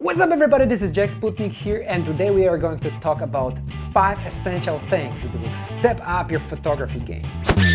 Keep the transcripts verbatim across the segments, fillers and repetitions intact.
What's up everybody, this is Jack Sputnik here, and today we are going to talk about five essential things that will step up your photography game.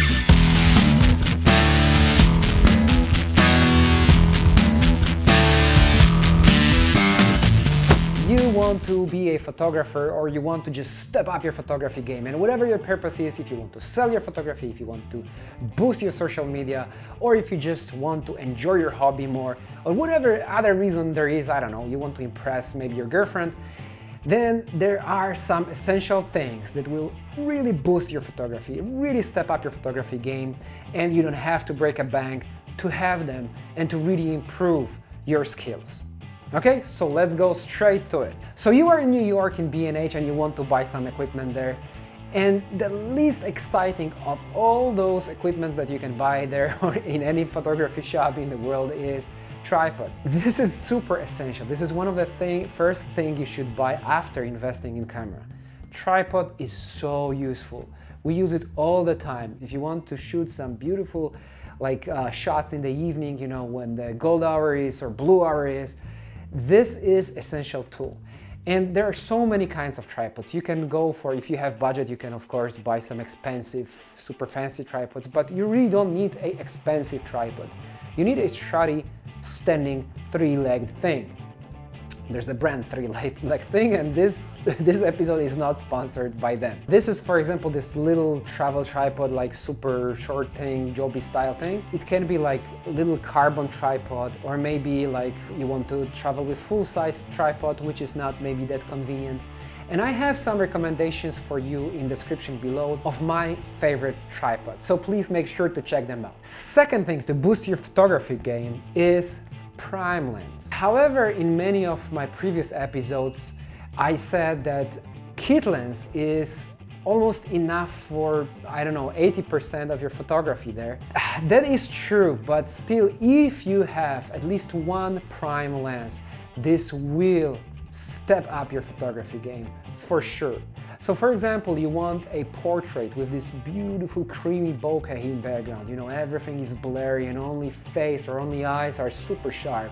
You want to be a photographer, or you want to just step up your photography game, and whatever your purpose is, if you want to sell your photography, if you want to boost your social media, or if you just want to enjoy your hobby more, or whatever other reason there is, I don't know, you want to impress maybe your girlfriend, then there are some essential things that will really boost your photography, really step up your photography game, and you don't have to break a bank to have them and to really improve your skills. Okay, so let's go straight to it. So you are in New York in B and H and you want to buy some equipment there. And the least exciting of all those equipments that you can buy there or in any photography shop in the world is tripod. This is super essential. This is one of the thing, first thing you should buy after investing in camera. Tripod is so useful. We use it all the time. If you want to shoot some beautiful like uh, shots in the evening, you know, when the gold hour is or blue hour is, this is essential tool. And there are so many kinds of tripods. You can go for, if you have budget, you can of course buy some expensive, super fancy tripods, but you really don't need an expensive tripod. You need a sturdy, standing, three-legged thing. There's a brand three-legged thing, and this, this episode is not sponsored by them. This is, for example, this little travel tripod, like super short thing, Joby style thing. It can be like a little carbon tripod, or maybe like you want to travel with full-size tripod, which is not maybe that convenient. And I have some recommendations for you in the description below of my favorite tripods, so please make sure to check them out. Second thing to boost your photography game is prime lens. However, in many of my previous episodes, I said that kit lens is almost enough for, I don't know, eighty percent of your photography there. That is true, but still, if you have at least one prime lens, this will step up your photography game for sure. So for example, you want a portrait with this beautiful creamy bokeh in background, you know, everything is blurry and only face or only eyes are super sharp.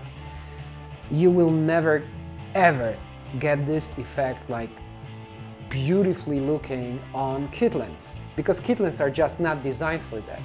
You will never ever get this effect like beautifully looking on kit lens, because kit lenses are just not designed for that.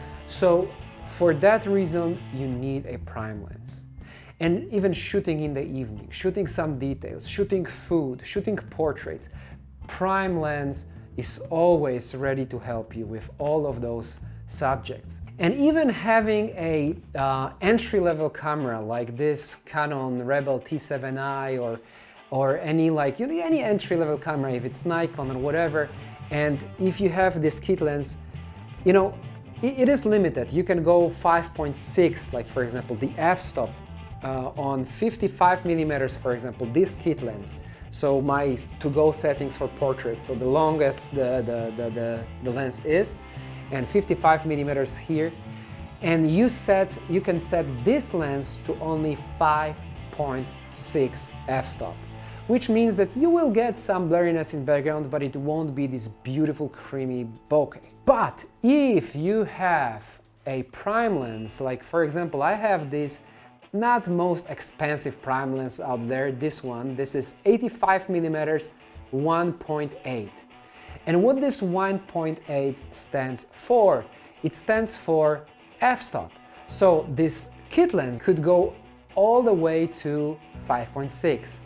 So for that reason, you need a prime lens. And even shooting in the evening, shooting some details, shooting food, shooting portraits, prime lens is always ready to help you with all of those subjects. And even having a uh, entry-level camera like this Canon Rebel T seven i or or any like you know, any entry-level camera, if it's Nikon or whatever, and if you have this kit lens, you know, it, it is limited. You can go five point six, like for example the f-stop uh, on fifty-five millimeters, for example, this kit lens. So my to-go settings for portraits, so the longest the, the, the, the, the lens is, and fifty-five millimeters here. And you set, you can set this lens to only five point six f-stop, which means that you will get some blurriness in background, but it won't be this beautiful creamy bokeh. But if you have a prime lens, like for example, I have this not most expensive prime lens out there, this one, this is eighty-five millimeters one point eight. And what this one point eight stands for? It stands for f-stop. So this kit lens could go all the way to five point six,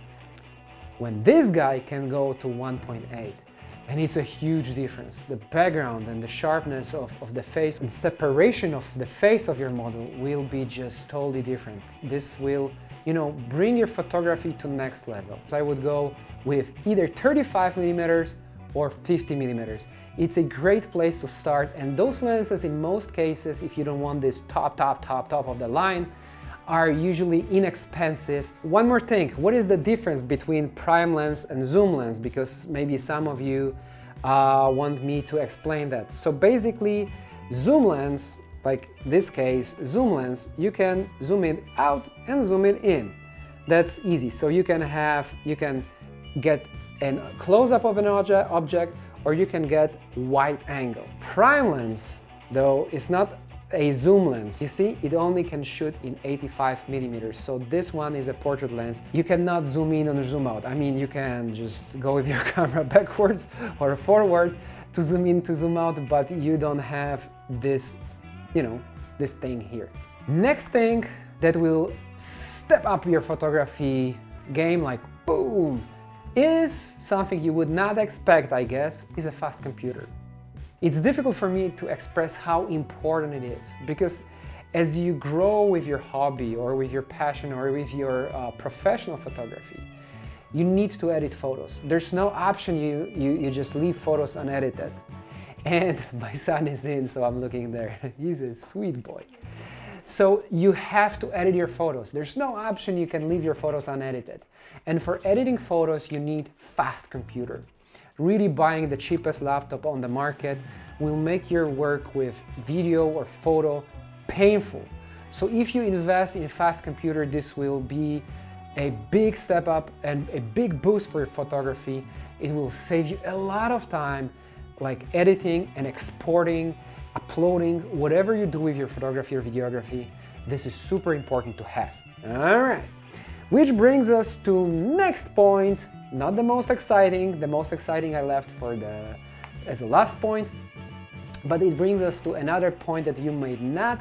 when this guy can go to one point eight. And it's a huge difference. The background and the sharpness of, of the face and separation of the face of your model will be just totally different. This will, you know, bring your photography to next level. So I would go with either thirty-five millimeters or fifty millimeters. It's a great place to start, and those lenses in most cases, if you don't want this top, top, top, top of the line, are usually inexpensive. One more thing, what is the difference between prime lens and zoom lens? Because maybe some of you uh, want me to explain that. So basically, zoom lens, like this case, zoom lens, you can zoom it out and zoom it in. That's easy. So you can have, you can get a close-up of an obje object, or you can get wide angle. Prime lens, though, is not a zoom lens. You see, it only can shoot in eighty-five millimeters. So this one is a portrait lens. You cannot zoom in or zoom out. I mean, you can just go with your camera backwards or forward to zoom in, to zoom out, but you don't have this, you know, this thing here. Next thing that will step up your photography game, like boom, is something you would not expect, I guess, is a fast computer. It's difficult for me to express how important it is, because as you grow with your hobby or with your passion or with your uh, professional photography, you need to edit photos. There's no option you, you, you just leave photos unedited. And my son is in, so I'm looking there. He's a sweet boy. So you have to edit your photos. There's no option you can leave your photos unedited. And for editing photos, you need fast computer. Really buying the cheapest laptop on the market will make your work with video or photo painful. So if you invest in fast computer, this will be a big step up and a big boost for your photography. It will save you a lot of time, like editing and exporting, uploading, whatever you do with your photography or videography. This is super important to have. All right, which brings us to next point. Not the most exciting. The most exciting I left for the as a last point, but it brings us to another point that you may not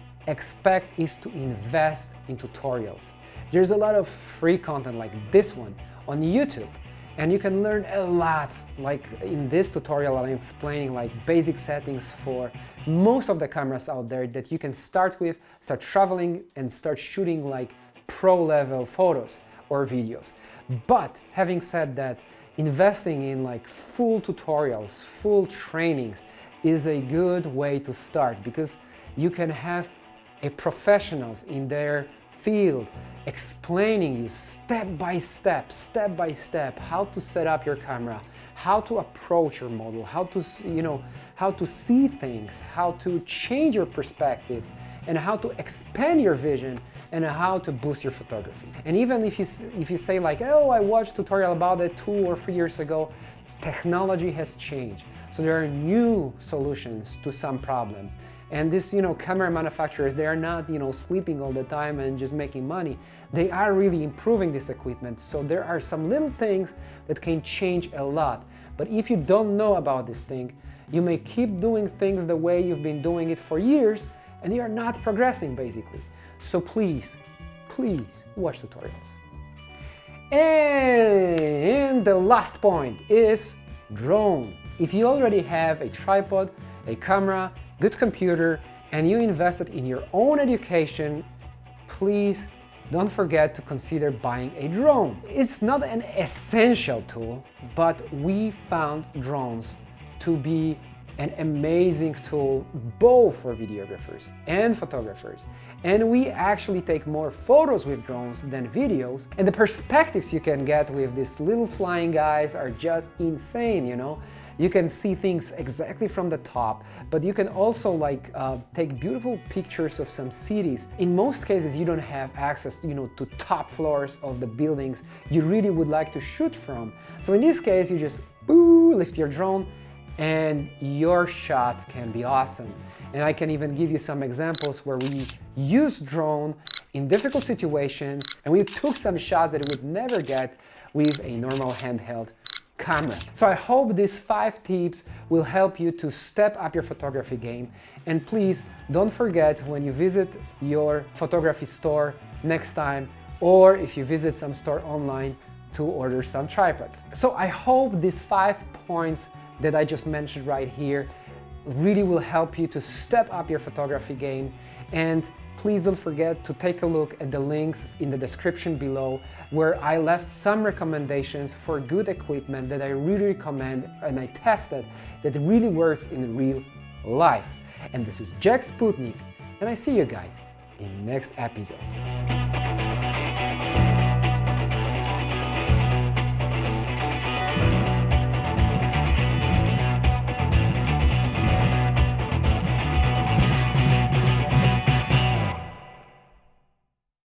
expect, is to invest in tutorials. There's a lot of free content like this one on YouTube, and you can learn a lot. Like in this tutorial, I'm explaining like basic settings for most of the cameras out there that you can start with, start traveling and start shooting like pro level photos or videos. But having said that, investing in like full tutorials, full trainings is a good way to start, because you can have a professionals in their field explaining you step by step, step by step, how to set up your camera, how to approach your model, how to, you know, how to see things, how to change your perspective, and how to expand your vision, and how to boost your photography. And even if you, if you say like, oh, I watched a tutorial about it two or three years ago, technology has changed. So there are new solutions to some problems. And this, you know, camera manufacturers, they are not, you know, sleeping all the time and just making money. They are really improving this equipment. So there are some little things that can change a lot. But if you don't know about this thing, you may keep doing things the way you've been doing it for years, and you are not progressing basically. So please, please watch tutorials. And the last point is drone. If you already have a tripod, a camera, good computer, and you invested in your own education, please don't forget to consider buying a drone. It's not an essential tool, but we found drones to be an amazing tool both for videographers and photographers. And we actually take more photos with drones than videos, and the perspectives you can get with these little flying guys are just insane, you know? You can see things exactly from the top, but you can also like uh, take beautiful pictures of some cities. In most cases, you don't have access, you know, to top floors of the buildings you really would like to shoot from. So in this case, you just boo, lift your drone, and your shots can be awesome. And I can even give you some examples where we used drone in difficult situations, and we took some shots that you would never get with a normal handheld camera. So I hope these five tips will help you to step up your photography game. And please don't forget, when you visit your photography store next time, or if you visit some store online, to order some tripods. So I hope these five points that I just mentioned right here really will help you to step up your photography game. And please don't forget to take a look at the links in the description below, where I left some recommendations for good equipment that I really recommend and I tested that really works in real life. And this is Jack Sputnik, and I see you guys in the next episode.